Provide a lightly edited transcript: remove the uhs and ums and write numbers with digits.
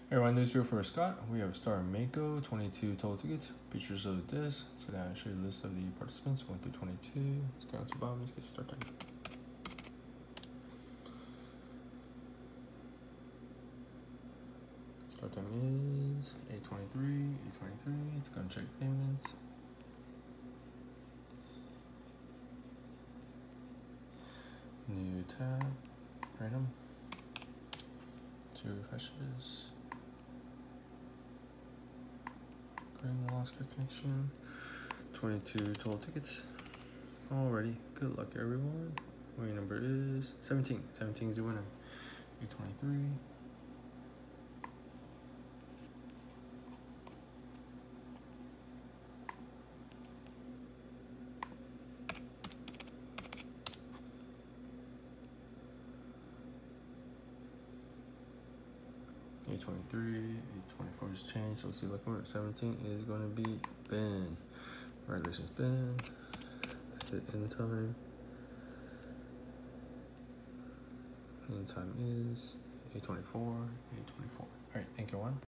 Everyone, this is your first Scott. We have Star Mako, 22 total tickets, pictures of the disc. Let's go down and show you the list of the participants, 1 through 22. Let's go down to the bottom, let's get start time. Start time is 8:23, 8:23. It's gonna check payments. New tab, random. 2 refreshes. Green lost connection. 22 total tickets. Alrighty, good luck everyone. Winning number is 17. 17 is the winner. 8:23. $8.23, $8.24 is changed. Let's see, lucky winner 17 is going to be Ben. Congratulations, Ben. Let's hit end time. End time is 8:24, 8:24. All right, thank you, everyone.